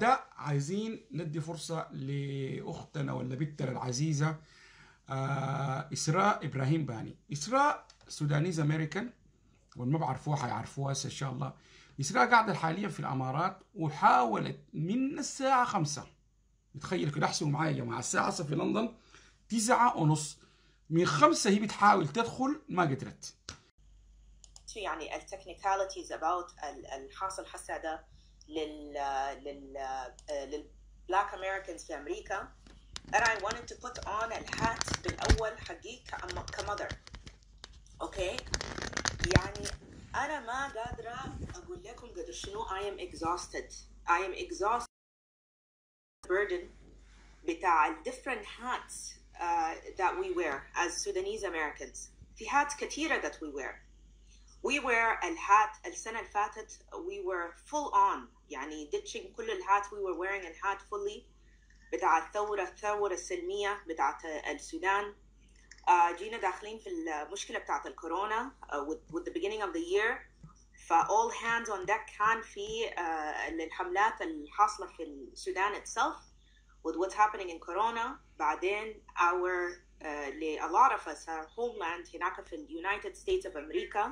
ده عايزين ندي فرصة لأختنا ولا بنتنا العزيزة إسراء إبراهيم باني. إسراء سودانيز أمريكان، واللي ما بعرفوها حيعرفوها هسه إن شاء الله. إسراء قاعدة حاليا في الإمارات، وحاولت من الساعة 5، تخيل كده، احسبوا معايا يا جماعة، الساعة في لندن 9:30، من 5 هي بتحاول تدخل ما قدرت. يعني التكنيكاليتيز اباوت الحاصل هسه ده للبلاك امريكانز في امريكا. and I wanted to put on الهات بالاول حقي كمother. اوكي يعني انا ما قادره اقول لكم قدر شنو I am exhausted burden بتاع ال different hats that we wear as Sudanese Americans. في hats كثيرة that we wear الهات. السنة اللي فاتت we were full on، يعني ditching كل الهات. we were wearing الهات fully بتاع الثورة السلمية بتاعت السودان. جينا داخلين في المشكلة بتاعت الكورونا with the beginning of the year. all hands on deck كان في الحملات الحاصلة في السودان itself with what's happening in corona. بعدين a lot of us our homeland هناك في United States of America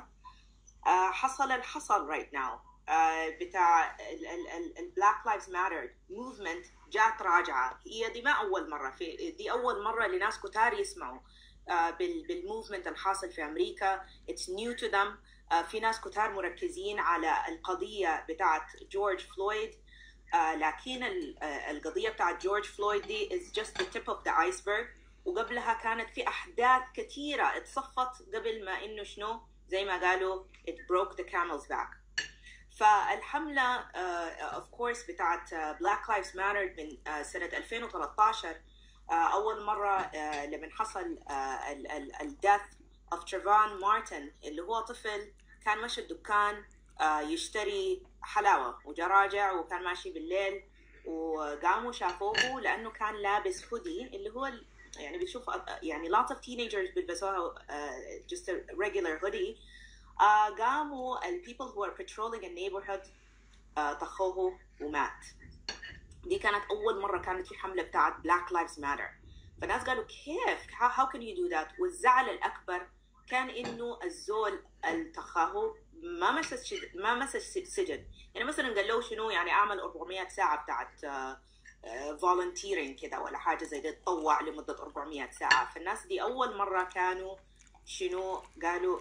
حصل right now بتاع ال Black Lives Matter movement جات راجعة. هي دي ما أول مرة، دي أول مرة لناس كتار يسمعوا بالmovement الحاصل في أمريكا. it's new to them. في ناس كتار مركزين على القضية بتاعت جورج فلويد، لكن القضية بتاعت جورج فلويد دي is just the tip of the iceberg. وقبلها كانت في أحداث كثيرة اتصفت قبل ما إنه شنو زي ما قالوا it broke the camel's back. فالحملة of course بتاعت Black Lives Matter من سنة 2013 أول مرة لما حصل ال death of Trayvon Martin اللي هو طفل كان ماشي الدكان يشتري حلاوة وجراجع، وكان ماشي بالليل وقاموا شافوه لأنه كان لابس هودي اللي هو يعني بتشوف يعني lots of teenagers بيلبسوها just a regular hoodie. قاموا ال people who are patrolling a neighborhood طخوه ومات. دي كانت أول مرة كانت في حملة بتاعت Black Lives Matter. فالناس قالوا كيف how can you do that. والزعل الأكبر كان إنه الزول التخاه ما مسس سجن. يعني مثلا قال له شنو يعني أعمل 400 ساعة بتاعت volunteering كده ولا حاجة زي ده، تطوع لمدة 400 ساعة. فالناس دي أول مرة كانوا شنو قالوا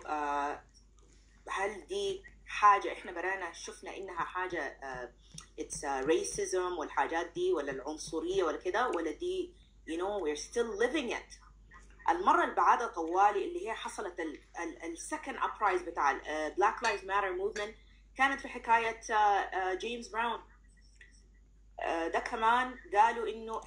هل دي حاجة إحنا برانا شفنا إنها حاجة it's racism والحاجات دي ولا العنصرية ولا كده، ولا دي you know we're still living it. المرة اللي بعدها طوالي اللي هي حصلت السكند uprise بتاع Black Lives Matter movement كانت في حكاية جيمس براون. ده كمان قالوا إنه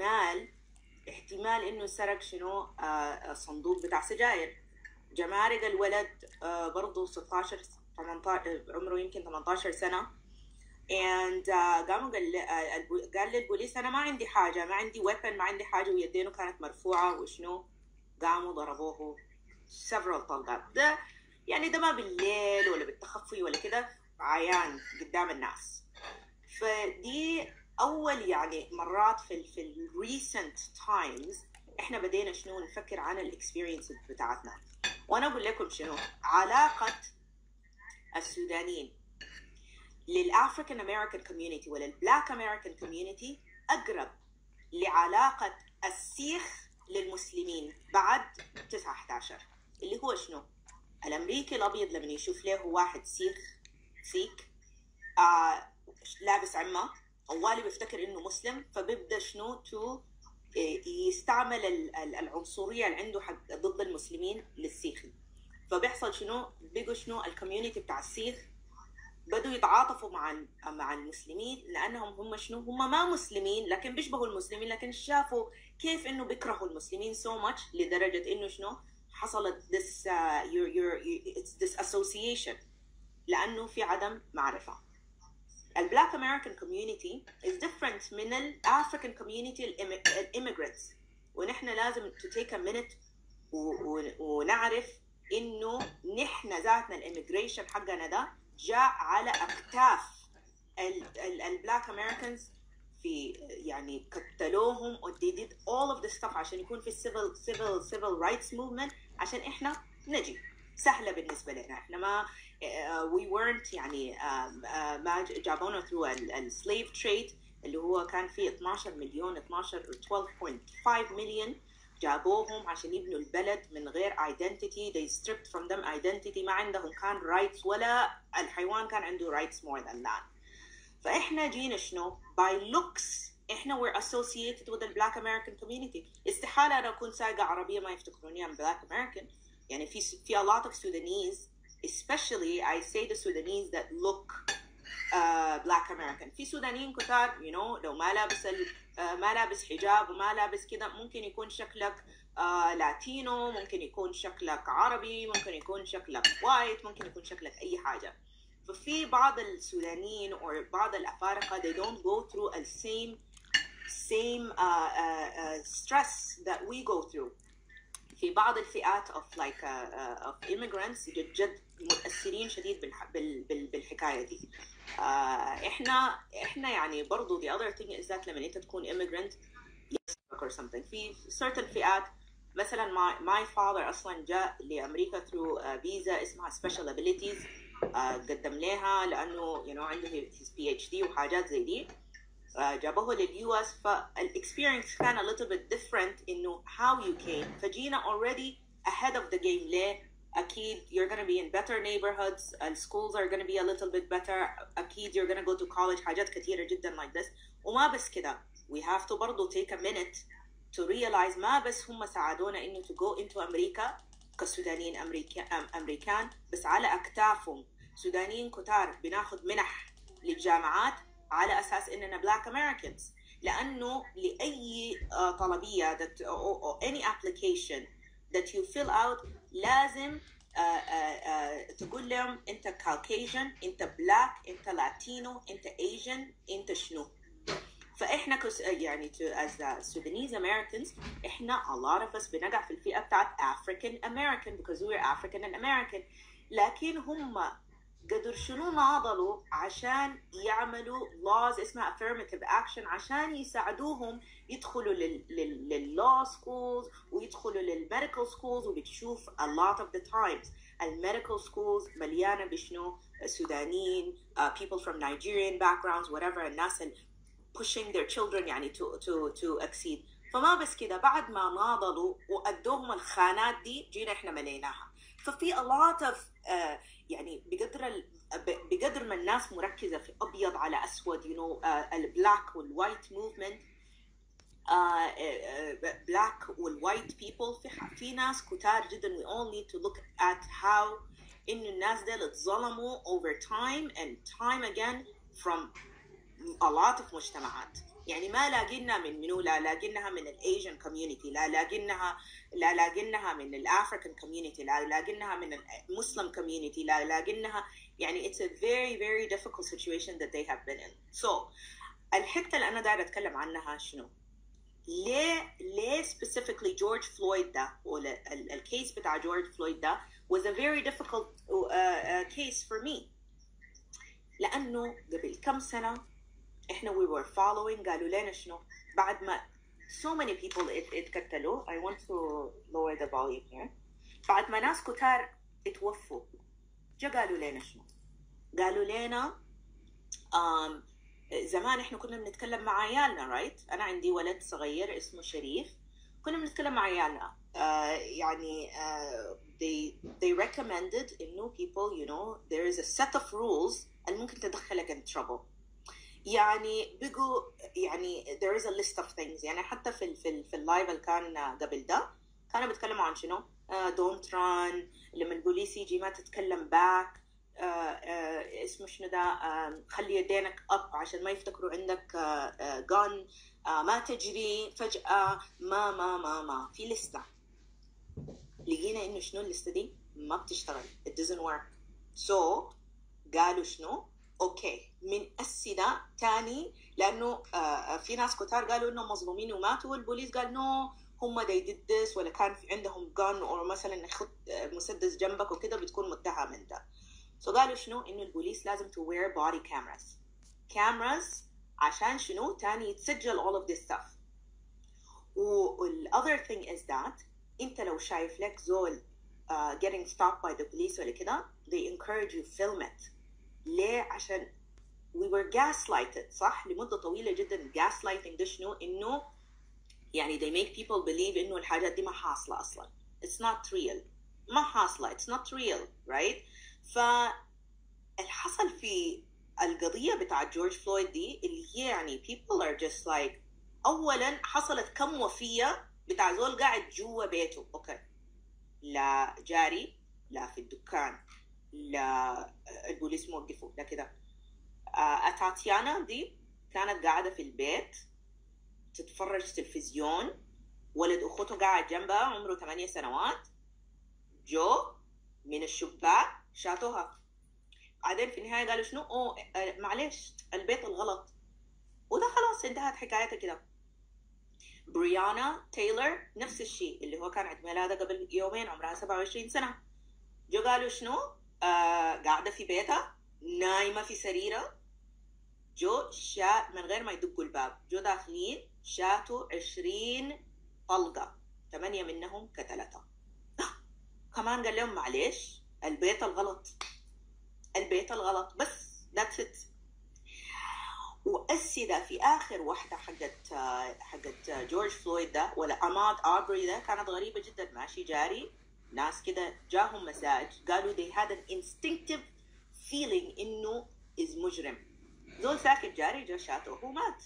احتمال إنه سرق شنو صندوق بتاع سجاير. جمارق الولد برضو 18 عمره يمكن 18 سنة. and قاموا قال للبوليس أنا ما عندي حاجة، ما عندي weapon، ما عندي حاجة، ويدينه كانت مرفوعة وشنو قاموا ضربوه several طلقات. ده يعني ده ما بالليل ولا بالتخفي ولا كده، عيان قدام الناس. فدي أول يعني مرات في recent times إحنا بدينا شنو نفكر عن الإكسبيرينس بتاعتنا. وأنا أقول لكم شنو علاقة السودانيين للأفريكان أمريكان كوميونيتي ولا البلاك أمريكان كوميونيتي أقرب لعلاقة السيخ للمسلمين بعد 9/11 اللي هو شنو الأمريكي الأبيض لما يشوف له واحد سيك لابس أولي بيفتكر إنه مسلم، فبيبدأ شنو يستعمل العنصرية اللي عنده ضد المسلمين للسيخي. فبيحصل شنو بيجوا شنو الكوميونيتي بتاع السيخ بدوا يتعاطفوا مع المسلمين لأنهم هم شنو هم ما مسلمين لكن بيشبهوا المسلمين، لكن شافوا كيف إنه بيكرهوا المسلمين so much لدرجة إنه شنو حصلت this association لأنه في عدم معرفة. البلاك American community is different من الأفريكان community الimmigrants، ونحن لازم to take a minute ونعرف إنه نحن ذاتنا الإميجريشن حقنا ده جاء على أكتاف البلاك أمريكانز في يعني قتلوهم و they did all of this stuff عشان يكون في civil rights movement عشان إحنا نجي سهلة بالنسبة لنا. إحنا ما we weren't يعني ما جابونا through ال slave trade اللي هو كان فيه 12 مليون 12.5 مليون جابوهم عشان يبنوا البلد من غير identity. They stripped from them identity. ما عندهم كان rights ولا الحيوان كان عنده rights more than that. فإحنا جينا شنو by looks إحنا we're associated with the Black American community. استحالة أنا أكون سايقة عربية ما يفتكروني I'm Black American. يعني في a lot of Sudanese, especially I say the Sudanese that look Black American. في سودانيين كتار you know لو ما لابس حجاب وما لابس كده ممكن يكون شكلك لاتينو، ممكن يكون شكلك عربي، ممكن يكون شكلك وايت، ممكن يكون شكلك أي حاجة. ففي بعض السودانيين أو بعض الأفارقة they don't go through the same stress that we go through. في بعض الفئات of immigrants جد متأثرين شديد بالحكاية دي. إحنا يعني برضو the other thing is that لما أنت تكون immigrant or something في certain فئات مثلا my father أصلا جاء لأمريكا through visa اسمها special abilities قدم لها لأنه you know عنده his PhD وحاجات زي دي جابوه لليو اس. فالاكسبيرينس كان a little bit different إنه how you came. فجينا already ahead of the game. ليه؟ أكيد you're gonna be in better neighborhoods, schools are gonna be a little bit better, أكيد you're gonna go to college حاجات كثيرة جدا like this. وما بس كده we have to برضو take a minute to realize ما بس هم ساعدونا إنه to go into أمريكا كسودانيين أمريكان بس على أكتافهم سودانيين كتار بناخد منح للجامعات على أساس إننا Black Americans. لأنه لأي طلبية or any application that you fill out لازم تقول لهم أنت Caucasian، أنت Black، أنت Latino، أنت Asian، أنت شنو. فإحنا يعني as Sudanese Americans إحنا a lot of us بنقع في الفئة بتاعت African American because we're African and American. لكن هم قدر شنو ناضلوا عشان يعملوا laws اسمها affirmative action عشان يساعدوهم يدخلوا لل law schools ويدخلوا للmedical schools. وبتشوف a lot of the times المedical schools مليانة بشنو سودانيين people from Nigerian backgrounds whatever الناس pushing their children يعني to exceed. فما بس كده بعد ما ناضلوا وأدوهم الخانات دي جينا إحنا مليناها. ففي a lot of يعني بقدر ما الناس مركزة في أبيض على أسود you know البلاك والوايت movement black والوايت people في ناس كتار جدا. we all need to look at how إنه الناس دي اتظلموا over time and time again from a lot of مجتمعات. يعني ما لاقينها من منو، لا لاقينها من الأيجن community، لا لاقينها من الأفريكان community، لا لاقينها من المسلم community، لا لاقينها يعني it's a very very difficult situation that they have been in. So الحتة اللي أنا دايرة أتكلم عنها شنو؟ ليه specifically جورج فلويد ده ولا الكيس بتاع جورج فلويد ده was a very difficult case for me. لأنه قبل كم سنة إحنا we were following قالوا لنا شنو بعد ما so many people اتقتلوا. I want to lower the volume here. بعد ما ناس كتار اتوفوا قالوا لنا شنو؟ قالوا لنا زمان إحنا كنا بنتكلم مع عيالنا right. أنا عندي ولد صغير اسمه شريف كنا بنتكلم مع عيالنا يعني they recommended إنه people you know there is a set of rules اللي ممكن تدخلك in trouble. يعني بيجوا يعني there is a list of things. يعني حتى في اللايف اللي كان قبل ده كانوا بيتكلموا عن شنو don't run لما البوليس يجي ما تتكلم back اسمه شنو ده خلي يدينك up عشان ما يفتكروا عندك gun ما تجري فجأة ما في لستة. لقينا إنه شنو اللستة دي ما بتشتغل it doesn't work. so قالوا شنو اوكي من السنة تاني لانه في ناس كتار قالوا انهم مظلومين وماتوا والبوليس قال نو هم they did this ولا كان في عندهم gun او مثلا خد مسدس جنبك وكده بتكون متهم انت. so قالوا شنو انه البوليس لازم to wear body cameras عشان شنو تاني يتسجل all of this stuff. other thing is that انت لو شايف لك زول getting stopped by the police ولا كده they encourage you film it. ليه؟ عشان we were gaslighted صح لمدة طويلة جدا. gaslighting ده شنو؟ انه يعني they make people believe انه الحاجات دي ما حاصلة اصلا. it's not real. ما حاصلة. it's not real right. فالحصل في القضية بتاعت جورج فلويد دي اللي هي يعني people are just like اولا حصلت كم وفية بتاع زول قاعد جوا بيته. اوكي لا جاري لا في الدكان لا البوليس موقفوا لا كده. تاتيانا دي كانت قاعدة في البيت تتفرج تلفزيون. ولد أخته قاعد جنبها عمره 8 سنوات. جو من الشباك شاتوها. بعدين في النهاية قالوا شنو؟ معلش البيت الغلط. وده خلاص انتهت حكايتها كده. بريانا تايلر نفس الشيء اللي هو كان عيد ميلادها قبل يومين عمرها 27 سنة. جو قالوا شنو؟ قاعدة في بيتها نايمة في سريرها. جو من غير ما يدقوا الباب جو داخلين شاتوا 20 طلقة 8 منهم قتلتها. كمان قال لهم معلش البيت الغلط. البيت الغلط بس that's it. وأسدة في آخر واحدة حقت جورج فلويد ده ولا أماد آبري ده كانت غريبة جدا. ماشي جاري ناس كده جاهم مساج قالوا they had an instinctive feeling إنه is مجرم. زول ساكت جاري جو شاتوه ومات.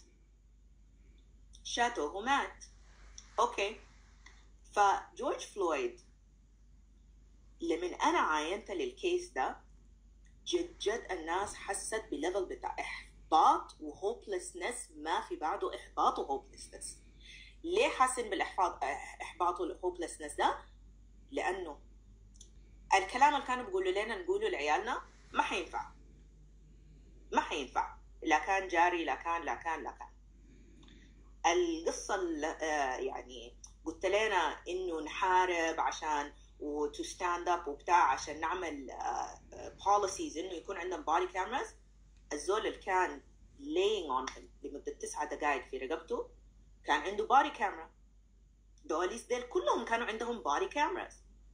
شاتوه ومات. أوكي. فجورج فلويد لمن أنا عاينت للكيس ده جد جد الناس حست بليفل بتاع إحباط وهوبلسنس ما في بعده إحباط وهوبلسنس. ليه حاسين بالإحباط والهوبلسنس ده؟ لأنه الكلام اللي كانوا بيقولوا لنا نقوله لعيالنا ما حينفع. ما حينفع. لا كان جاري لا كان القصة يعني قلت لنا إنه نحارب عشان to stand up وبتاع عشان نعمل policies إنه يكون عندنا body cameras. الزول اللي كان laying on him لمدة 9 دقائق في رقبته كان عنده body camera. دوليس ديل كلهم كانوا عندهم body cameras.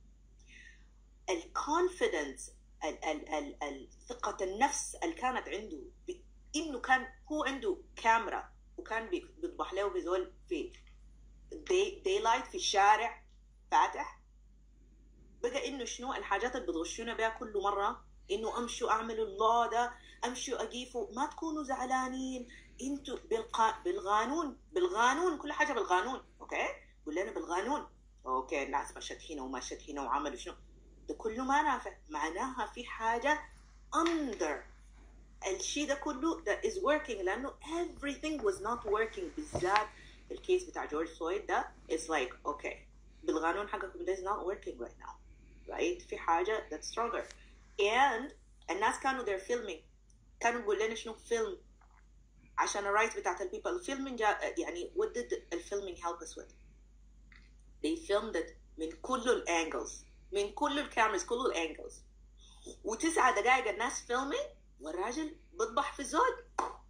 الconfidence الثقة النفس اللي كانت عنده إنه كان هو عنده كاميرا وكان بيطبح له بزول في daylight في الشارع فاتح. بقى إنه شنو الحاجات اللي بتغشونا بها كل مرة إنه أمشوا أعملوا الله ده أمشوا أقيفوا ما تكونوا زعلانين أنتوا بالقانون كل حاجة بالقانون. أوكي قول لنا بالقانون. أوكي الناس مشت هنا ومشت هنا وعملوا شنو ده كله ما نافع. معناها في حاجة under الشيء ده كله that is working لأنه everything was not working. بالذات الكيس بتاع جورج فلويد ده it's like okay بالقانون حقكم ده is not working right now right. في حاجة that's stronger. and الناس كانوا they're filming كانوا بيقول لنا شنو فيلم عشان الرايت بتاعت البيبل. الفيلمينج يعني what did the filming help us with? they filmed it من كل الانجلز من كل الكاميرز كل الانجلز. و9 دقائق الناس فيلمينج والراجل بيطبح في الزود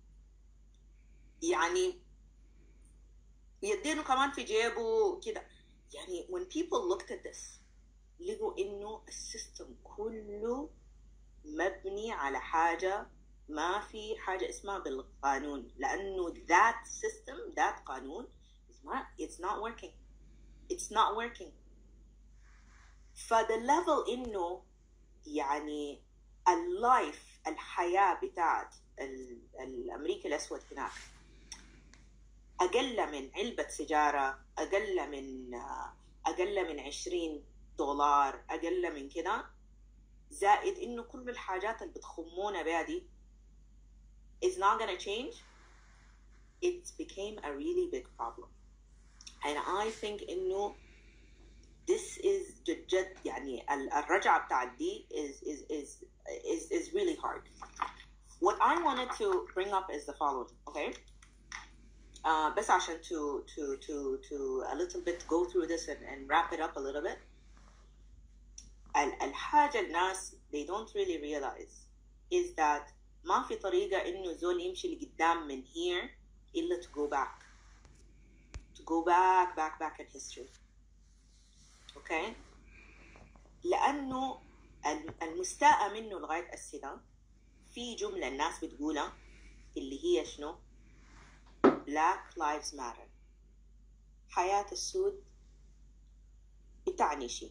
يعني يدينه كمان في جيبه كده. يعني when people looked at this لقوا إنه السيستم كله مبني على حاجة ما في حاجة اسمها بالقانون. لأنه that system that قانون it's not working. فده level إنه يعني الحياة بتاعت الأمريكي الأسود هناك أقل من علبة سيجارة أقل من $20 أقل من كده. زائد إنه كل الحاجات اللي بتخمونا بها دي is not gonna change. It became a really big problem and I think إنه this is جد يعني الرجعة بتاعت دي is really hard. What I wanted to bring up is the following, okay? بس عشان to a little bit go through this and wrap it up a little bit. الحاجة الناس they don't really realize is that ما في طريقة إنه زول يمشي لقدام من here إلا to go back in history. أوكي؟ لأنه المستاء منه لغاية السنة في جملة الناس بتقولها اللي هي شنو؟ Black Lives Matter. حياة السود بتعني شيء.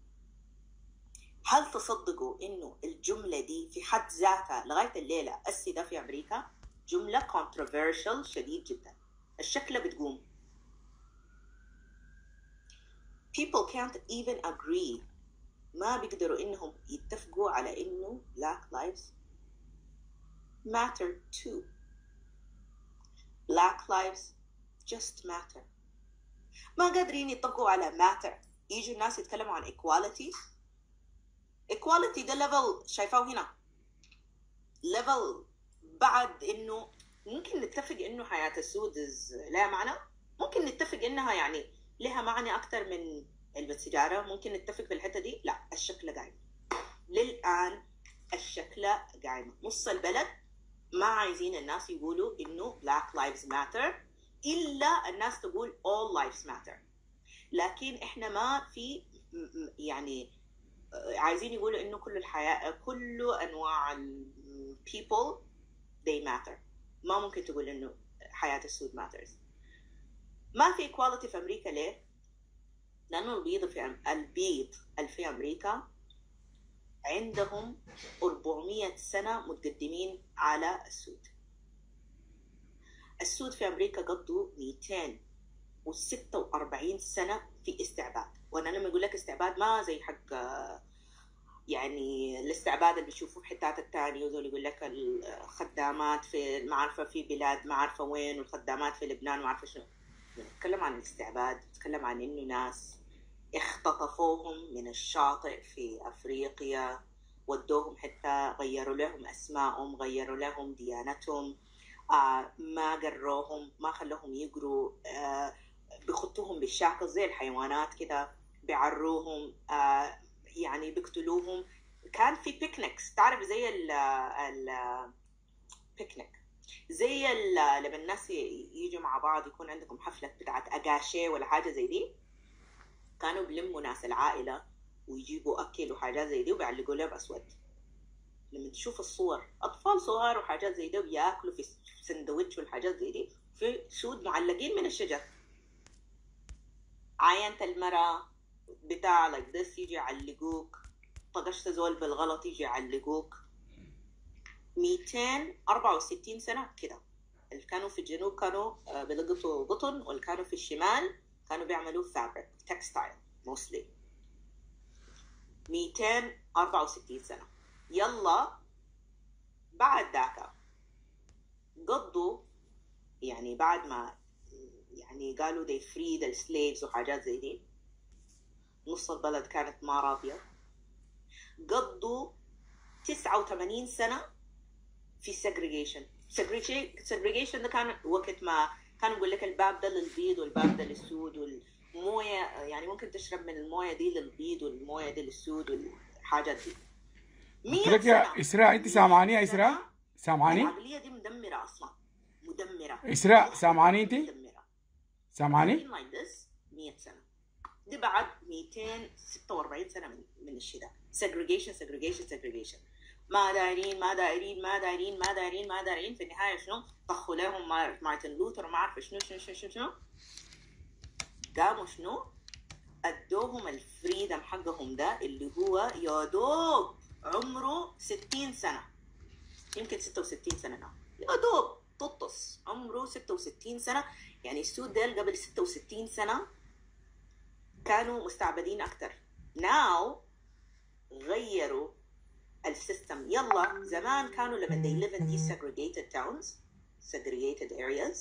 هل تصدقوا إنه الجملة دي في حد ذاتها لغاية الليلة السيدة في أمريكا جملة controversial شديد جدا. الشكلة بتقوم. People can't even agree. ما بيقدروا إنهم يتفقوا على إنه Black Lives matter too. Black lives just matter. ما قادرين يتفقوا على matter. يجوا الناس يتكلموا عن equality. equality ده level شايفاه هنا. level بعد إنه ممكن نتفق إنه حياة السود لها معنى. ممكن نتفق إنها يعني لها معنى أكتر من علبة سيجارة. ممكن نتفق في الحتة دي. لا، الشكل قايمة. للآن الشكل قايمة. نص البلد ما عايزين الناس يقولوا إنه Black Lives Matter إلا الناس تقول All Lives Matter. لكن إحنا ما في يعني عايزين يقولوا إنه كل الحياة كل أنواع people they matter. ما ممكن تقول إنه حياة السود matters. ما في equality في أمريكا ليه؟ لأنه البيض في أمريكا عندهم 400 سنة متقدمين على السود. السود في أمريكا قضوا 246 سنة في استعباد. وأنا لما أقول لك استعباد ما زي حق يعني الاستعباد اللي بيشوفوه في حتات التانية وذول يقول لك الخدامات في ما عارفة في بلاد ما عارفة وين والخدامات في لبنان ما عارفة شنو. نتكلم عن الاستعباد. نتكلم عن إنه ناس اختطفوهم من الشاطئ في أفريقيا ودوهم حتى غيروا لهم أسمائهم غيروا لهم ديانتهم ما قروهم ما خلوهم يقروا بيخطوهم بالشاكل زي الحيوانات كده بيعروهم يعني بيقتلوهم. كان في بيكنيكس تعرف زي البيكنيك زي لما الناس يجوا مع بعض يكون عندكم حفلة بتاعت أقاشي ولا حاجة زي دي. كانوا بيلموا ناس العائلة ويجيبوا أكل وحاجات زي دي وبيعلقوا لهم أسود. لما تشوف الصور أطفال صغار وحاجات زي دي بياكلوا في سندويتش والحاجات زي دي في سود معلقين من الشجر. عينت المرأة بتاع like this يجي يعلقوك. طقشت زول بالغلط يجي يعلقوك. 264 سنة كده. اللي كانوا في الجنوب كانوا بيلقطوا قطن واللي كانوا في الشمال كانوا بيعملوا fabric textile mostly. 264 سنة. يلا بعد ذاك قضوا يعني بعد ما يعني قالوا they free the slaves وحاجات زي دي. نص البلد كانت ما راضية. قضوا 89 سنة في segregation ده كان وقت ما كانوا يقول لك الباب ده للبيض والباب ده للسود والموية يعني ممكن تشرب من الموية دي للبيض والموية دي للسود والحاجات دي. 100 لك سنة. يا إسراء أنت سامعاني يا إسراء؟ سامعاني؟ العقلية دي مدمرة أصلا. مدمرة. إسراء سامعاني أنت؟ مدمرة. سامعاني؟ 100 سنة. دي بعد 246 سنة من الشتاء. segregation. ما دايرين في النهاية شنو؟ طخوا لهم مارتن لوثر وما عارف شنو قاموا شنو؟ ادوهم الفريدم حقهم ده اللي هو يا دوب عمره 60 سنة يمكن 66 سنة نعم. يا دوب تطس عمره 66 سنة. يعني السود ديل قبل 66 سنة كانوا مستعبدين أكتر. now غيروا السيستم. يلا زمان كانوا لما they live in these segregated towns segregated areas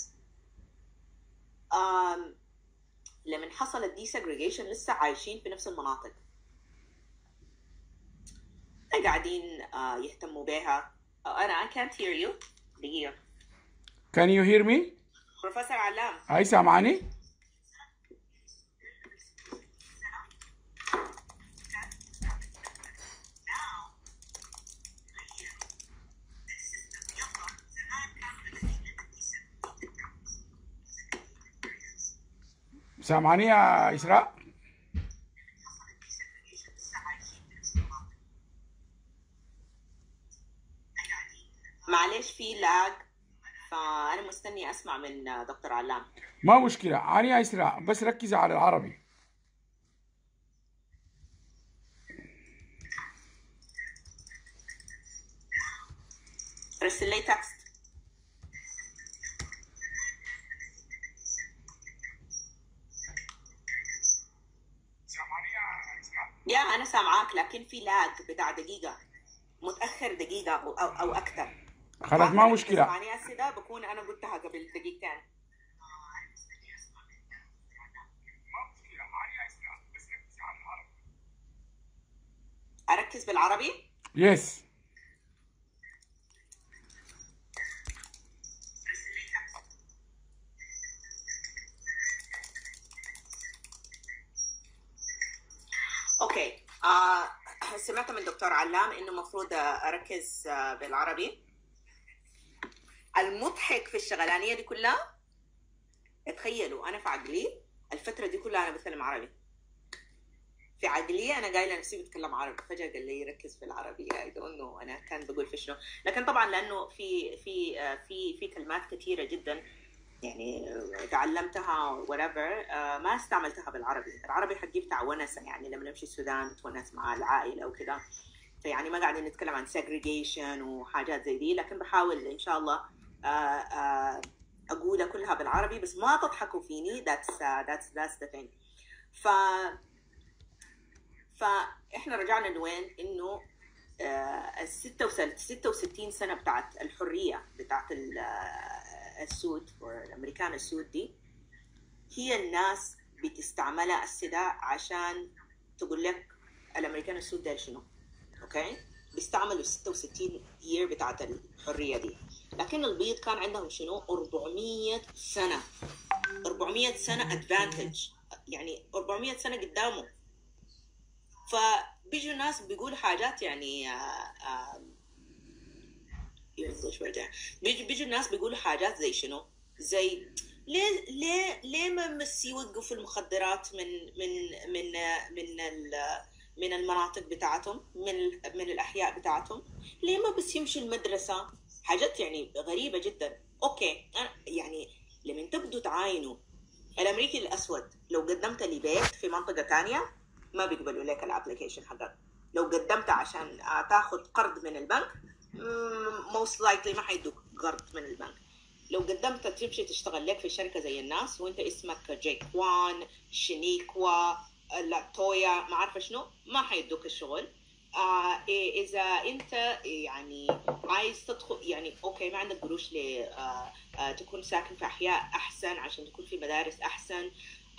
لما حصل desegregation لسه عايشين في نفس المناطق. قاعدين يهتموا بها. أنا I can't hear you. دقيقة. Can you hear me? بروفيسور علام. أي سامعاني؟ سامعني يا إسراء؟ معلش في لاج، فأنا مستني أسمع من دكتور علام. ما مشكلة، عاني يا إسراء، بس ركزي على العربي. رسل لي تكست. يا أنا سامعاك، لكن في لاج بتاع دقيقة، متأخر دقيقة أو أكثر. خلاص ما مشكلة. تسمعني هسه بكون أنا قلتها قبل دقيقتين. أركز بالعربي؟ يس. اوكي. سمعت من دكتور علام انه المفروض اركز بالعربي. المضحك في الشغلانيه دي كلها، تخيلوا انا في عقلي الفتره دي كلها انا بتكلم عربي. في عقلي انا قايله نفسي بتكلم عربي، فجاه قال لي ركز في العربي. اي دونت نو انا كان بقول في شنو، لكن طبعا لانه في كلمات كثيره جدا يعني تعلمتها whatever، ما استعملتها بالعربي. العربي حقي بتاع ونسه، يعني لما نمشي السودان نتونس مع العائله وكذا، فيعني ما قاعدين نتكلم عن segregation وحاجات زي دي، لكن بحاول ان شاء الله اقولها كلها بالعربي، بس ما تضحكوا فيني. that's the thing. فاحنا رجعنا لوين؟ انه ال 66 سنه بتاعت الحريه بتاعت السود والامريكان السود دي، هي الناس بتستعملها السلاح عشان تقول لك الامريكان السود ده شنو. اوكي، بيستعملوا 66 يير بتاعت الحريه دي، لكن البيض كان عندهم شنو 400 سنه 400 سنه ادفانتج، يعني 400 سنه قدامه. فبيجوا الناس بيقولوا حاجات يعني بيجوا الناس بيقولوا حاجات زي شنو، زي ليه ما بس يوقفوا المخدرات من المناطق بتاعتهم، من الاحياء بتاعتهم؟ ليه ما بس يمشوا المدرسه؟ حاجات يعني غريبه جدا. اوكي، يعني لما تبدوا تعاينوا الامريكي الاسود، لو قدمت لي بيت في منطقه ثانيه ما بيقبلوا لك الابلكيشن حقك. لو قدمت عشان تاخذ قرض من البنك most likely ما حيدوك قرض من البنك. لو قدمت تمشي تشتغل لك في شركه زي الناس وانت اسمك جيكوان شينيكوا لاتويا ما عارفه شنو، ما حيدوك الشغل. اذا انت يعني عايز تدخل يعني اوكي ما عندك قروش تكون ساكن في احياء احسن عشان تكون في مدارس احسن،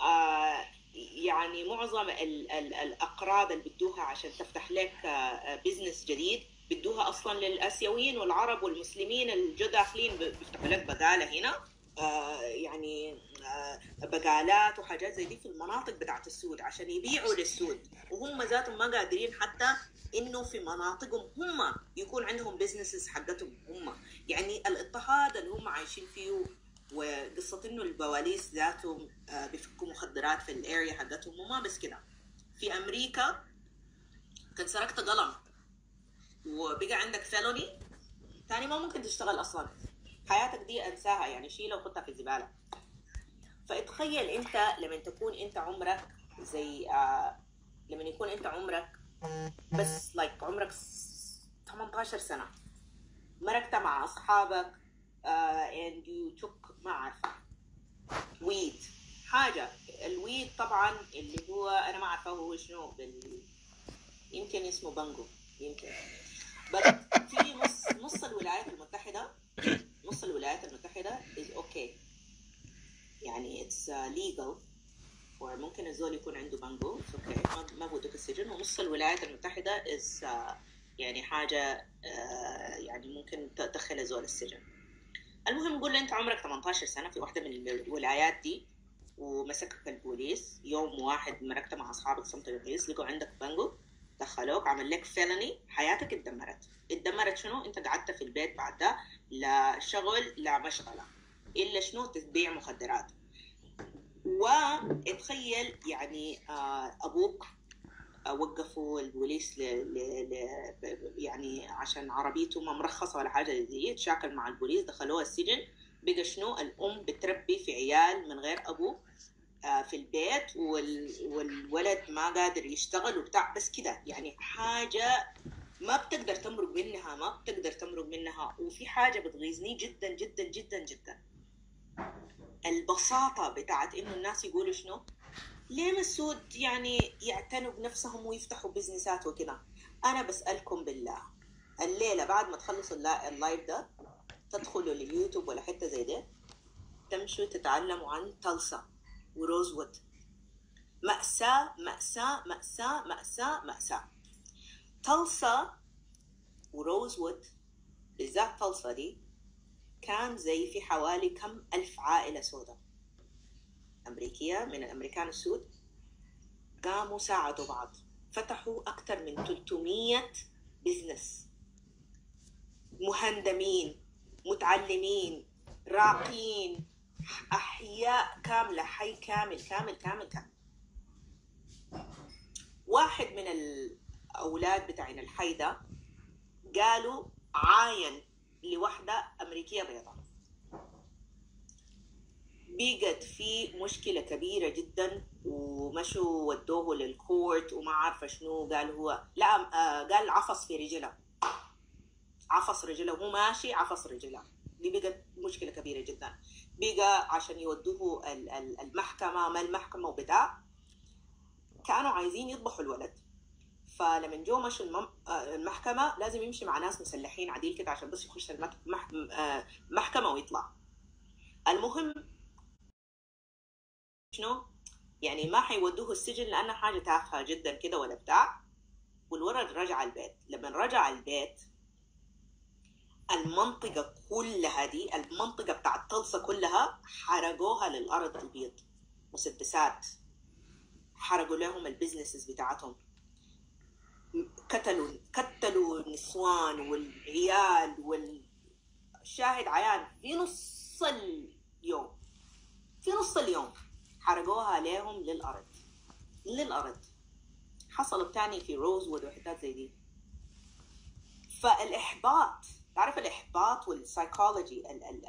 يعني معظم الاقراض اللي بدوها عشان تفتح لك بزنس جديد بدوها اصلا للاسيويين والعرب والمسلمين اللي داخلين، بيفتحوا لك بقاله هنا، يعني بقالات وحاجات زي دي في المناطق بتاعت السود عشان يبيعوا للسود، وهم ذاتهم ما قادرين حتى انه في مناطقهم هم يكون عندهم بيزنسز حقتهم هم. يعني الاضطهاد اللي هم عايشين فيه، وقصة انه البواليس ذاتهم بيفكوا مخدرات في الاريا حقتهم، وما بس كده. في امريكا كان سرقت قلم وبقى عندك فيلوني تاني ما ممكن تشتغل اصلا، حياتك دي انساها، يعني شيلها وحطها في الزباله. فاتخيل انت لما تكون انت عمرك زي لما يكون انت عمرك بس عمرك 18 سنه، مركت مع اصحابك and you took ما عارفه ويد حاجه. الويد طبعا اللي هو انا ما عارفه هو شنو يمكن اسمه بانجو يمكن، بس في نص الولايات المتحده is okay، يعني it's legal، وممكن الزول يكون عنده بانجو اوكي ما بودك السجن، ونص الولايات المتحده is يعني حاجه يعني ممكن تدخل الزول السجن. المهم نقول انت عمرك 18 سنه في واحده من الولايات دي، ومسكك البوليس يوم واحد، مركت مع اصحابك صمت البوليس لقوا عندك بانجو، دخلوك عمل لك فيلني، حياتك اتدمرت. شنو؟ انت قعدت في البيت بعد ده، لا شغل لا مشغله الا شنو تبيع مخدرات. واتخيل يعني ابوك وقفوا البوليس يعني عشان عربيته ما مرخصه ولا حاجه زي، تشاكل مع البوليس دخلوه السجن. بقى شنو؟ الام بتربي في عيال من غير ابو في البيت، والولد ما قادر يشتغل وبتاع، بس كده يعني حاجه ما بتقدر تمرق منها. وفي حاجه بتغيظني جدا جدا جدا جدا، البساطه بتاعت انه الناس يقولوا شنو ليه السود يعني يعتنوا بنفسهم ويفتحوا بزنسات وكذا. انا بسالكم بالله، الليله بعد ما تخلصوا اللايف ده تدخلوا اليوتيوب ولا حته زي ده، تمشوا تتعلموا عن تلسا وروزوود. مأساة مأساة مأساة مأساة مأساة. تلسا وروزوود بالذات، تلسا دي كان زي في حوالي كم ألف عائلة سوداء أمريكية من الأمريكان السود قاموا ساعدوا بعض، فتحوا أكثر من 300 بزنس، مهندمين، متعلمين، راقين، أحياء كاملة، حي كامل كامل كامل كامل. واحد من الأولاد بتاعين الحي ده قالوا عاين لوحدة أمريكية بيضاء، بيقت في مشكلة كبيرة جدا، ومشوا ودوه للكورت وما عارفة شنو. قال هو لا قال عفص في رجله، عفص رجله، مو ماشي عفص رجله. دي بقت مشكلة كبيرة جدا. بقى عشان يودوه المحكمة، ما المحكمة وبتاع، كانوا عايزين يذبحوا الولد. فلما جو مشوا المحكمة لازم يمشي مع ناس مسلحين عديل كده عشان بس يخش المحكمة ويطلع. المهم شنو يعني ما حيودوه السجن لأنها حاجة تافهة جدا كده ولا بتاع. والولد رجع البيت. لما رجع البيت المنطقة كلها دي، المنطقة بتاعت طلسة كلها حرقوها للأرض البيض، مسدسات، حرقوا لهم البيزنسز بتاعتهم، كتلوا النسوان والعيال والشاهد عيان في نص اليوم حرقوها عليهم للأرض. حصلوا تاني في روزوود وحتات زي دي. فالإحباط، تعرف الإحباط والسايكولوجي،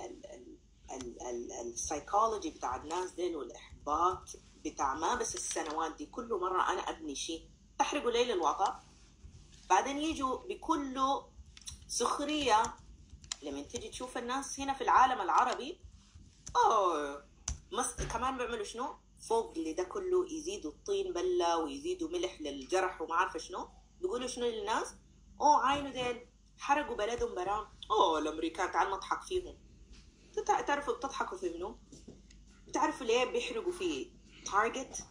السايكولوجي بتاع الناس دين، والإحباط بتاع ما بس السنوات دي، كل مرة أنا أبني شيء تحرقوا ليل الوطا، بعدين يجوا بكل سخرية لما تيجي تشوف الناس هنا في العالم العربي كمان بيعملوا شنو فوق لده كله، يزيدوا الطين بلة ويزيدوا ملح للجرح وما عارفة شنو. بيقولوا شنو للناس؟ عاينوا ديل حرقوا بلدهم برام. الأمريكان تعال نضحك فيهم. تعرفوا بتضحكوا في منو؟ بتعرفوا ليه بيحرقوا في تارجت؟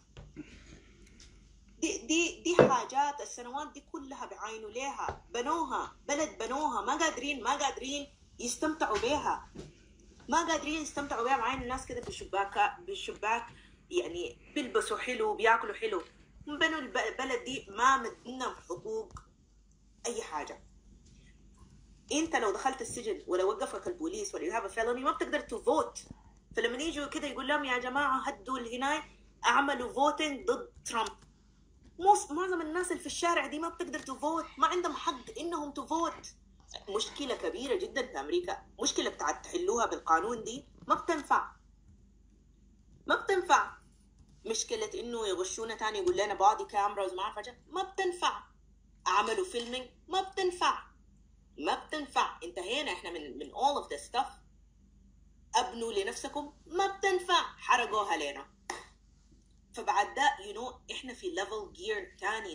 دي حاجات السنوات دي كلها بعينوا ليها، بنوها بلد، بنوها ما قادرين يستمتعوا بيها، معين الناس كده بالشباك يعني بيلبسوا حلو، بياكلوا حلو، بنوا البلد دي ما مدنا حقوق اي حاجه. انت لو دخلت السجن ولا وقفك البوليس ولا يهاب فيلوني ما بتقدر تفوت. فلما يجوا كده يقول لهم يا جماعه هدوا هنا اعملوا فوتنج ضد ترامب، معظم الناس اللي في الشارع دي ما بتقدر تفوت، ما عندهم حق انهم تفوت. مشكله كبيره جدا في امريكا، مشكله بتاعت تحلوها بالقانون دي ما بتنفع. مشكله انه يغشونا تاني يقول لنا بادي كاميراز ما عارفه ما بتنفع. عملوا فيلمينج ما بتنفع. انتهينا احنا من all of this stuff. ابنوا لنفسكم ما بتنفع، حرقوها لنا. فبعد ده احنا في ليفل جير تاني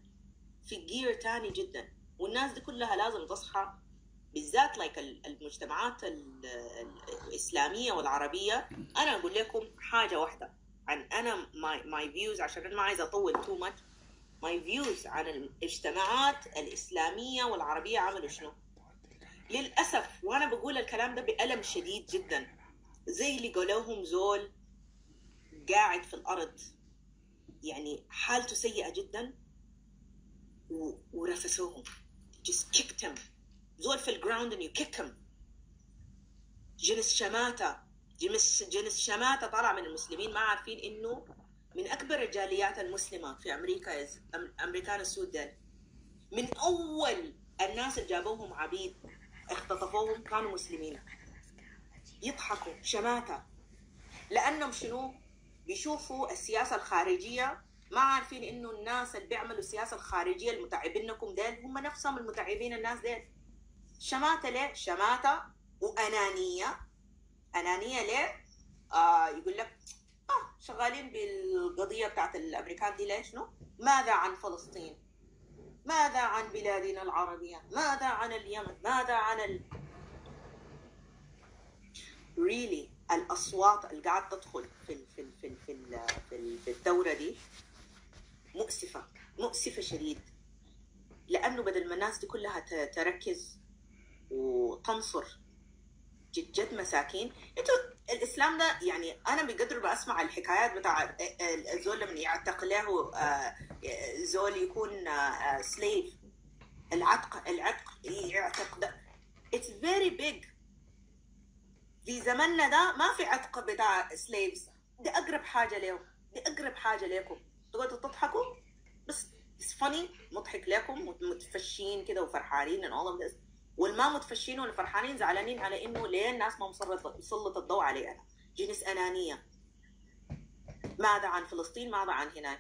جدا، والناس دي كلها لازم تصحى، بالذات المجتمعات الإسلامية والعربية. أنا أقول لكم حاجة واحدة عن أنا my views، عشان أنا ما عايزة أطول too much. my views عن المجتمعات الإسلامية والعربية عملوا شنو للأسف، وأنا بقول الكلام ده بألم شديد جدا، زي اللي قالوهم زول قاعد في الأرض يعني حالته سيئة جدا ورفسوهم، just kicked him. زول في الجراوند and you kick him. جنس شماتة جنس شماتة طالع من المسلمين، ما عارفين إنه من أكبر الجاليات المسلمة في أمريكا أمريكان السود ديل. من أول الناس اللي جابوهم عبيد اختطفوهم كانوا مسلمين. يضحكوا شماتة لأنهم شنو؟ بيشوفوا السياسة الخارجية، ما عارفين إنه الناس اللي بيعملوا السياسة الخارجية المتعبينكم ديل هم نفسهم المتعبين الناس ديل. شماتة ليه؟ شماتة وأنانية. أنانية ليه؟ يقول لك شغالين بالقضية بتاعت الأمريكان دي ليش؟ شنو؟ ماذا عن فلسطين؟ ماذا عن بلادنا العربية؟ ماذا عن اليمن؟ ماذا عن really الأصوات اللي قاعد تدخل في الدورة دي مؤسفة شديد. لأنه بدل ما الناس دي كلها تركز وتنصر جد مساكين. انتوا الاسلام ده يعني انا بقدر بسمع الحكايات بتاع الزول لما يعتقله زول يكون سليف، العتق يعتق ده it's very big. في زماننا ده ما في عتق بتاع سليفز، دي اقرب حاجه لهم، دي اقرب حاجه لكم. تقعدوا تضحكوا بس it's funny، مضحك لكم متفشين كده وفرحانين and all of this، والما متفشين ولا فرحانين زعلانين على انه ليه الناس ما مسلط الضوء علينا. جنس انانيه. ماذا عن فلسطين؟ ماذا عن هناك؟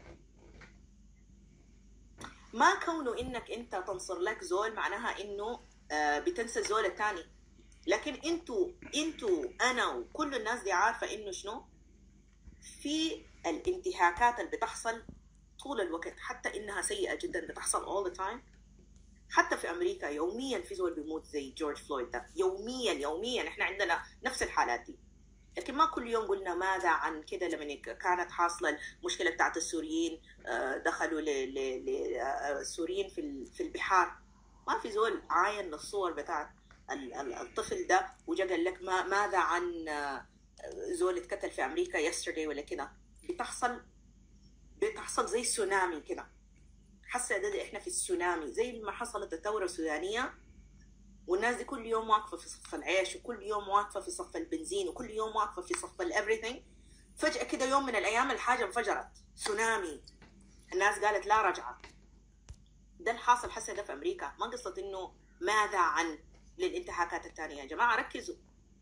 ما كونه انك انت تنصر لك زول معناها انه بتنسى الزول الثاني. لكن انتوا انا وكل الناس دي عارفه انه شنو في الانتهاكات اللي بتحصل طول الوقت، حتى انها سيئه جدا بتحصل all the time. حتى في امريكا يوميا في زول بيموت زي جورج فلويد ده، يوميا احنا عندنا نفس الحالات دي. لكن ما كل يوم قلنا ماذا عن كده لما كانت حاصله المشكله بتاعت السوريين، دخلوا السوريين في البحار. ما في زول عاين للصور بتاعت الطفل ده وجا قال لك ماذا عن زول اتقتل في امريكا yesterday ولا كده. بتحصل زي سونامي كده. حاسه ده احنا في السونامي زي ما حصلت الثوره السودانيه، والناس دي كل يوم واقفه في صف العيش، وكل يوم واقفه في صف البنزين، وكل يوم واقفه في صف everything. فجاه كده يوم من الايام الحاجه انفجرت، سونامي، الناس قالت لا رجعه. ده الحاصل حاسه ده في امريكا. ما قصه انه ماذا عن للانتهاكات الثانيه. يا جماعه ركزوا،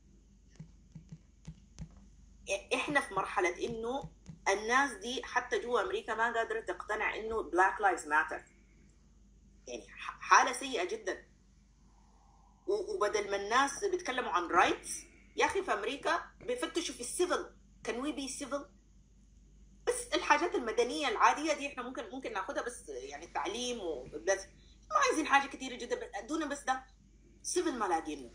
احنا في مرحله انه الناس دي حتى جوا امريكا ما قادره تقتنع انه Black Lives Matter. يعني حاله سيئه جدا. وبدل ما الناس بيتكلموا عن رايتس، يا اخي في امريكا بيفتشوا في السيفل. كان وي بي سيفل؟ بس الحاجات المدنيه العاديه دي احنا ممكن ناخدها، بس يعني التعليم وبس. ما عايزين حاجه كثيره جدا، ادونا بس ده سيفل ما لاقينه.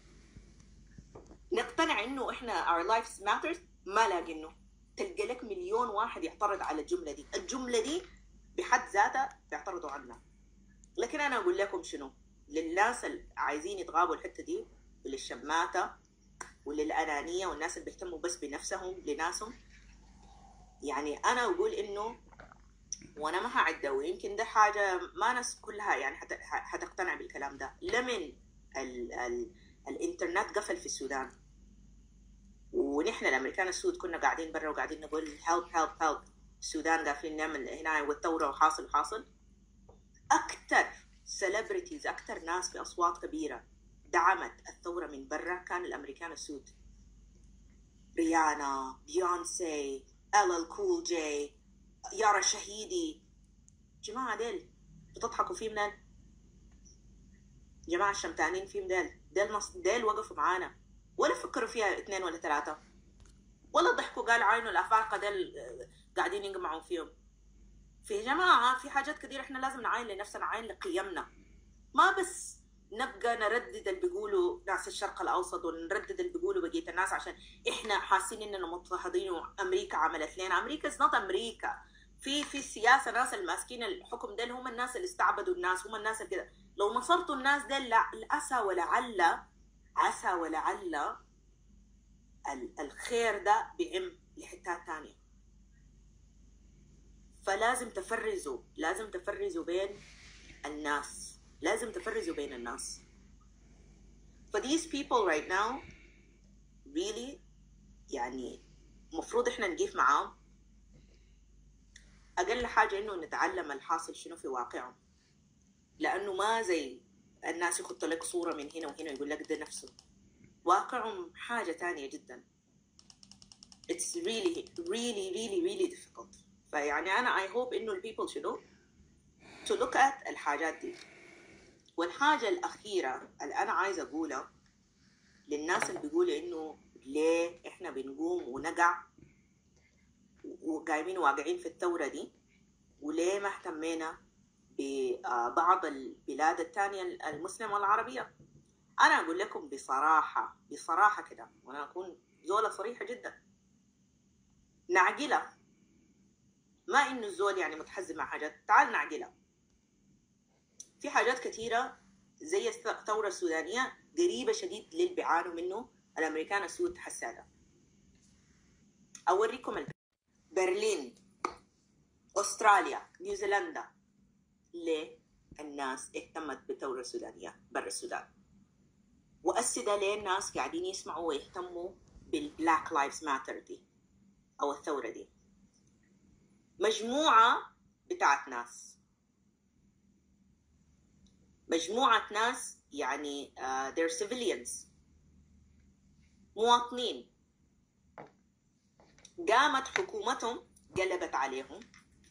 نقتنع انه احنا our lives matters، ما لاقينه. تلقى لك مليون واحد يعترض على الجمله دي بحد ذاتها بيعترضوا عنها. لكن انا اقول لكم شنو، للناس اللي عايزين يتغابوا الحته دي، وللشماتة وللانانيه والناس اللي بيهتموا بس بنفسهم لناسهم، يعني انا اقول انه، وانا ما هعده، ويمكن ده حاجه ما ناس كلها يعني حتقتنع بالكلام ده. لمن الانترنت قفل في السودان ونحن الامريكان السود كنا قاعدين برا وقاعدين نقول help السودان قافلين نعمل هنا والثوره وحاصل اكثر سيلبرتيز، اكثر ناس باصوات كبيره دعمت الثوره من برا كان الامريكان السود. ريانا، بيونسي، LL كول جي، يارا شهيدي. جماعه بتضحكوا فيه منين؟ جماعه الشمتانين فيه ديل وقفوا معانا ولا فكروا فيها 2 ولا 3، ولا ضحكوا قال عينوا الافارقه ديل قاعدين ينقمعوا فيهم. في جماعه في حاجات كثير احنا لازم نعاين لنفسنا، نعاين لقيمنا، ما بس نبقى نردد اللي بيقولوا ناس الشرق الاوسط ونردد اللي بيقولوا بقيه الناس عشان احنا حاسين اننا مضطهدين وامريكا عملت لنا. امريكا از نوت امريكا. في السياسه ناس الماسكين الحكم ديل هم الناس اللي استعبدوا الناس، هم الناس اللي كده. لو نصرتوا الناس ديل عسى ولعل الخير ده بيعم لحتات تانية. فلازم تفرزوا بين الناس، لازم تفرزوا بين الناس. For these people right now really يعني مفروض إحنا نقيف معاهم. أقل حاجة إنه نتعلم الحاصل شنو في واقعهم، لأنه ما زي الناس يخط لك صورة من هنا وهنا ويقول لك ده نفسه، واقعهم حاجة تانية جدا. It's really really really really difficult. فيعني أنا I hope إنه people شنو to look at الحاجات دي. والحاجة الأخيرة اللي أنا عايزة أقولها للناس اللي بيقولوا إنه ليه إحنا بنقوم ونقع وقايمين واقعين في الثورة دي، وليه ما اهتمينا ببعض البلاد الثانية المسلمة والعربية. أنا أقول لكم بصراحة كده، وأنا أكون زولة صريحة جدا، نعقلها. ما إنه الزول يعني متحزب مع حاجات، تعال نعقلها. في حاجات كثيرة زي الثورة السودانية قريبة شديد للي بيعانوا منه الأمريكان السود حسادة. أوريكم برلين، أستراليا، نيوزيلندا، ليه الناس اهتمت بالثورة السودانية برا السودان؟ وأسد ليه الناس قاعدين يسمعوا ويهتموا بالبلاك لايفز ماتر دي أو الثورة دي؟ مجموعة بتاعت ناس، مجموعة ناس يعني they're civilians، مواطنين، قامت حكومتهم قلبت عليهم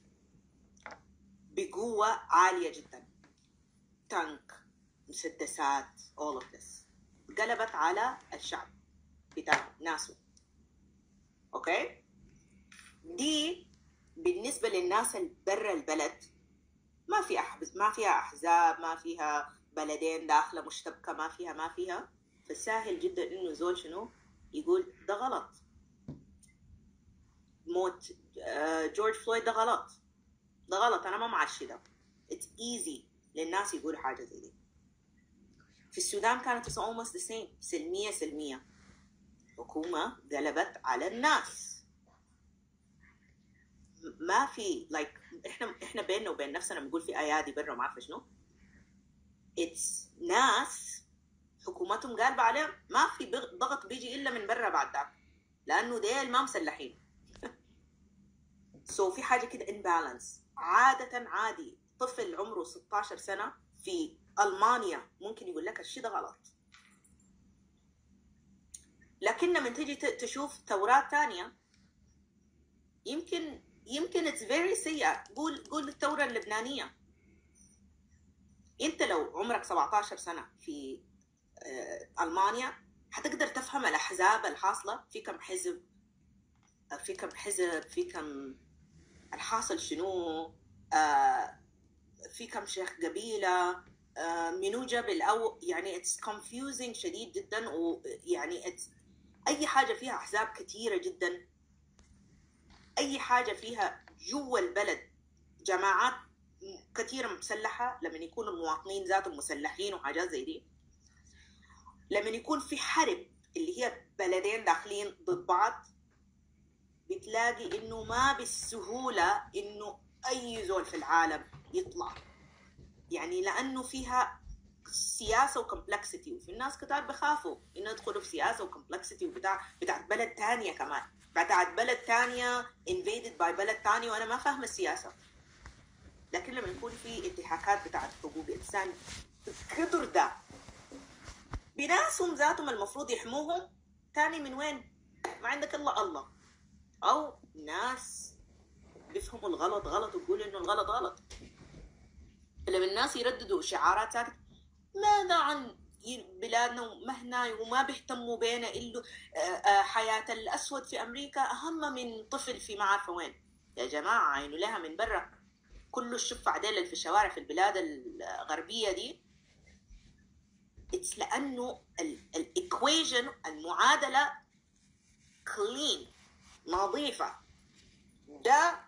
بقوة عالية جدا، تانك، مسدسات، all of this، قلبت على الشعب بتاع ناسه. اوكي، دي بالنسبة للناس اللي برا البلد ما فيها أحزاب، ما فيها بلدين داخلة مشتبكة، ما فيها، فسهل جدا إنه زول شنو يقول ده غلط، موت جورج فلويد ده غلط، أنا ما معشي ده. It's easy للناس يقولوا حاجة زي دي. في السودان كانت almost the same، سلمية، حكومة قلبت على الناس. ما في احنا بيننا وبين نفسنا بنقول في ايادي برا ما اعرف شنو. اتس ناس حكومتهم قالبه عليهم، ما في ضغط بيجي الا من برا بعد ذاك، لانه ديل ما مسلحين. في حاجه كده imbalance. عادي طفل عمره 16 سنه في المانيا ممكن يقول لك الشيء ده غلط، لكن لما تيجي تشوف ثورات ثانيه يمكن it's very سيئة. قول الثورة اللبنانية. انت لو عمرك 17 سنة في ألمانيا هتقدر تفهم الأحزاب الحاصلة، في كم حزب، في كم الحاصل شنو، في كم شيخ قبيلة، منو جاب يعني it's confusing شديد جدا. ويعني أي حاجة فيها أحزاب كثيرة جدا، أي حاجة فيها جوا البلد جماعات كثيرة مسلحة، لما يكون المواطنين ذاتهم مسلحين وحاجات زي دي، لما يكون في حرب اللي هي بلدين داخلين ضد بعض، بتلاقي إنه ما بالسهولة إنه أي زول في العالم يطلع، يعني لأنه فيها سياسة وكمبلكسيتي، وفي الناس كتار بخافوا إنه يدخلوا في سياسة وكمبلكسيتي بتاعت بلد تانية كمان، بتاعت بلد تانية invaded by بلد تاني، وأنا ما فاهمة السياسة. لكن لما يكون في انتهاكات بتاعت حقوق الإنسان كدر ده بناسهم ذاتهم المفروض يحموهم، تاني من وين؟ ما عندك إلا الله، أو ناس بيفهموا الغلط غلط ويقولوا إنه الغلط غلط. لما الناس يرددوا شعارات ساكت، ماذا عن بلادنا ومهنا وما بيهتموا بينا إلا حياة الأسود في أمريكا أهم من طفل في ما عارفة وين. يا جماعة عينوا لها من برا، كل الشفع عديل في الشوارع في البلاد الغربية دي. لأنه الإكويجن المعادلة كلين نظيفة، ده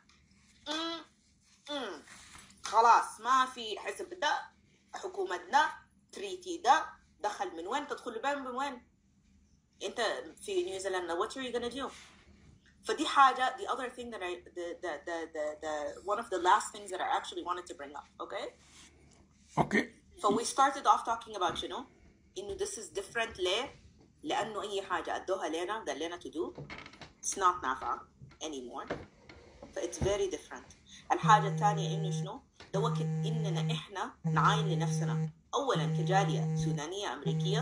خلاص ما في حزب ده، حكومة ده، تريتي ده، دخل من وين تدخل من وين. انت في نيوزيلندا what are you gonna do؟ فدي حاجة the other thing that the one of the last things that I actually wanted to bring up. Okay. So we started off talking about إنه this is different ليه؟ لانه اي حاجه ادوها لنا قال لنا to do it's not نافعه anymore. ف it's very different. الحاجه الثانيه انه شنو؟ ده وقت اننا احنا نعاين لنفسنا اولا كجاليه سودانيه امريكيه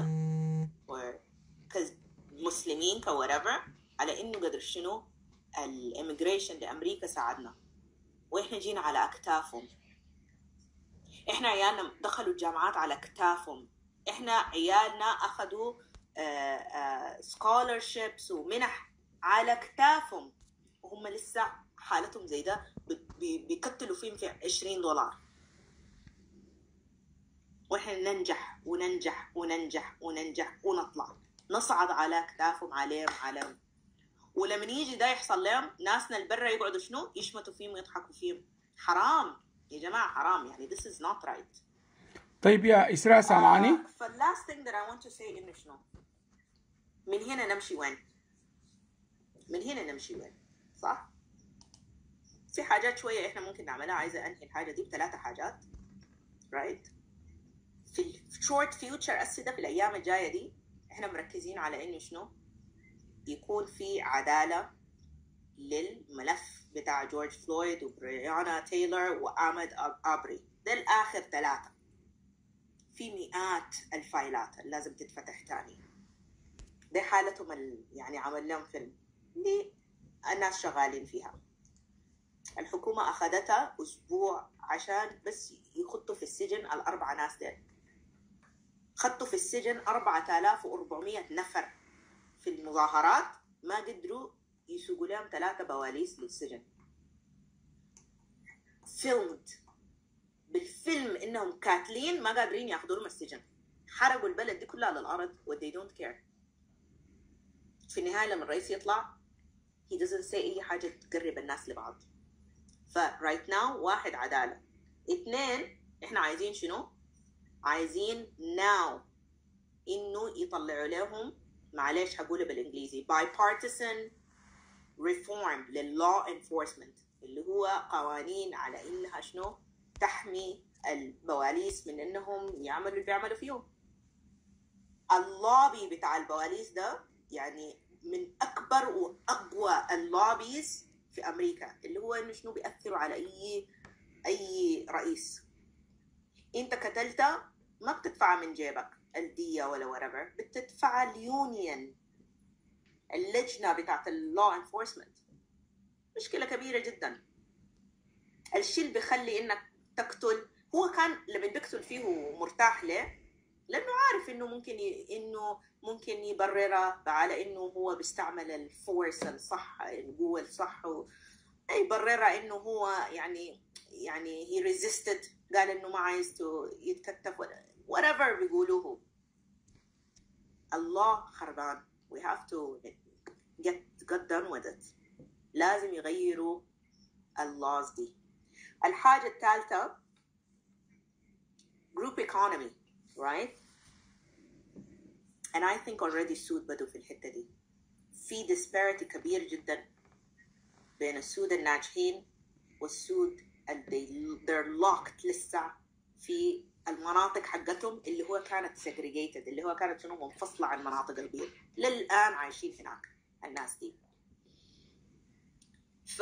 كمسلمين كوريفر، على انه قدر شنو الاميجريشن لامريكا ساعدنا، واحنا جينا على اكتافهم. احنا عيالنا دخلوا الجامعات على اكتافهم، احنا عيالنا اخذوا scholarships ومنح على اكتافهم، وهم لسه حالتهم زي ده بيقتلوا فيهم في $20، واحنا ننجح وننجح وننجح وننجح ونطلع نصعد على اكتافهم عليهم. ولما يجي ده يحصل لهم ناسنا البرة يقعدوا شنو يشمتوا فيهم ويضحكوا فيهم. حرام يا جماعة، حرام يعني. this is not right. طيب يا إسراء سامعاني؟ last thing that I want to say إنه شنو من هنا نمشي وين؟ من هنا نمشي وين؟ صح؟ في حاجات شوية إحنا ممكن نعملها. عايزة أنهي الحاجة دي ب3 حاجات right؟ في short future أسدة في الأيام الجاية دي إحنا مركزين على إنه شنو يكون في عدالة للملف بتاع جورج فلويد وبريانا تايلر وآمد آبري. ده الآخر 3. في مئات الفايلات اللي لازم تتفتح تاني. ده حالتهم يعني عمل لهم فيلم دي الناس شغالين فيها. الحكومة أخذتها أسبوع عشان بس يخطوا في السجن ال4 ناس دي. خطوا في السجن 4400 نفر في المظاهرات، ما قدروا يسوقوا لهم 3 بواليس للسجن. فيلمد بالفيلم إنهم كاتلين ما قادرين ياخذوا لهم السجن. حرقوا البلد دي كلها للأرض و they don't care. في النهاية لما الرئيس يطلع he doesn't say أي حاجة تقرب الناس لبعض. ف right now 1 عدالة. 2 إحنا عايزين شنو؟ عايزين now إنه يطلعوا لهم معلش هقولها بالإنجليزي bipartisan reform للlaw enforcement اللي هو قوانين على إنها شنو تحمي البواليس من إنهم يعملوا اللي بيعملوا فيهم. اللوبي بتاع البواليس ده يعني من أكبر وأقوى اللوبيز في أمريكا، اللي هو إنه شنو بيأثروا على أي رئيس. أنت قتلته ما بتدفع من جيبك الدية ولا whatever، بتدفع اليونيون اللجنة بتاعت اللو انفورسمنت. مشكلة كبيرة جدا. الشيء اللي بيخلي انك تقتل هو كان لما بيقتل فيه مرتاح ليه؟ لانه عارف انه ممكن يبررها على انه هو بيستعمل الفورس الصح، القوة الصح، يبررها انه هو يعني he resisted، قال انه ما عايز يتكتف whatever بيقولوه. الله خربان. we have to get done with it. لازم يغيروا اللوز دي. الحاجة الثالثة group economy right؟ and I think already السود بدوا في الحتة دي. في disparity كبير جدا بين السود الناجحين والسود they're locked لسه في المناطق حقتهم اللي هو كانت segregated، اللي هو كانت شنو منفصلة عن مناطق البيض. للآن عايشين هناك الناس دي. ف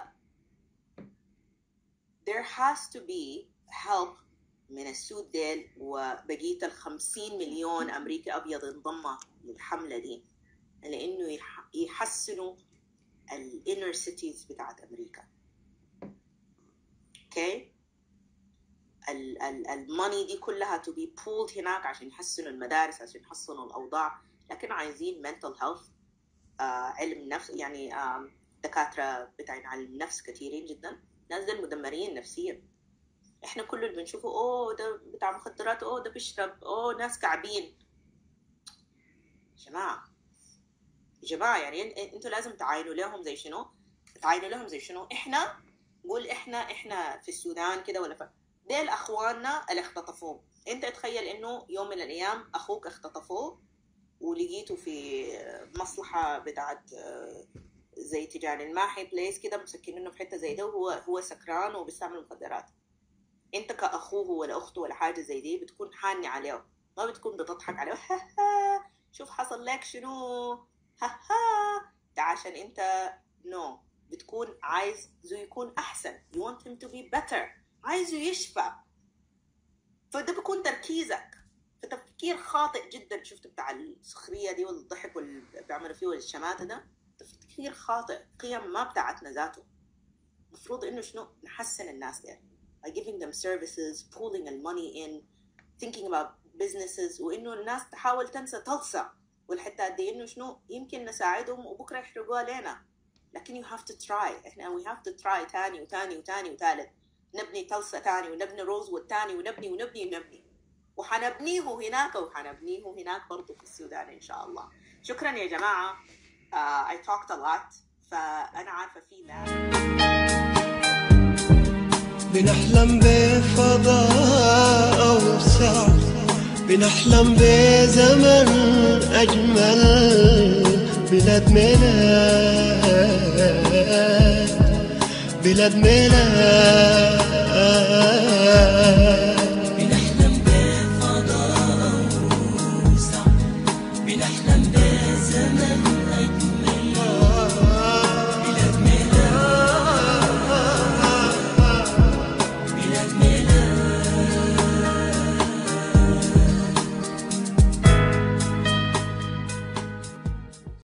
there has to be help من السود ديل وبقية 50 مليون أمريكي أبيض انضم للحملة دي، لأنه يحسنوا الانر سيتيز بتاعت أمريكا. اوكي؟ الماني دي كلها to be pulled هناك عشان يحسنوا المدارس، عشان يحسنوا الأوضاع. لكن عايزين mental health، علم نفس، يعني دكاترة بتاعين علم النفس كثيرين جدا. ناس دول مدمرين نفسيا. احنا كل اللي بنشوفه ده بتاع مخدرات، ده بيشرب، ناس كعبين. جماعة يعني انتوا لازم تعاينوا لهم زي شنو؟ احنا نقول احنا في السودان كده ولا ديل اخواننا اللي اختطفوه. انت تخيل انه يوم من الايام اخوك اختطفوه ولقيته في مصلحة بتاعت زي تجار الماحي بليس كده، مسكنينه في حتة زي ده، وهو سكران وبيستعمل مخدرات. انت كأخوه ولا اخته ولا حاجة زي دي بتكون حاني عليه، ما بتكون بتضحك عليه شوف حصل لك شنو، ها ها، ده عشان انت نو بتكون عايز يكون احسن. you want him to be better، عايزه يشفى. فده بيكون تركيزك. فتفكير خاطئ جدا. شفت بتاع السخريه دي والضحك واللي بيعملوا فيه والشماته ده، تفكير خاطئ. قيم ما بتاعتنا ذاته. المفروض انه شنو نحسن الناس دي by giving them services, pulling the money in, thinking about businesses، وانه الناس تحاول تنسى تلصى والحتات دي، انه شنو يمكن نساعدهم وبكره يحرقوها لنا. لكن you have to try. احنا we have to try تاني وتاني وتاني وثالث. نبني تلصى تاني ونبني روزوود تاني ونبني ونبني ونبني، وحنبنيه هناك وحنبنيه هناك برضو في السودان إن شاء الله. شكرا يا جماعة. I talked a lot. فأنا عارفة في ناس بنحلم بفضاء أوسع، بنحلم بزمن أجمل، بلاد ميلاد بلاد ميلاد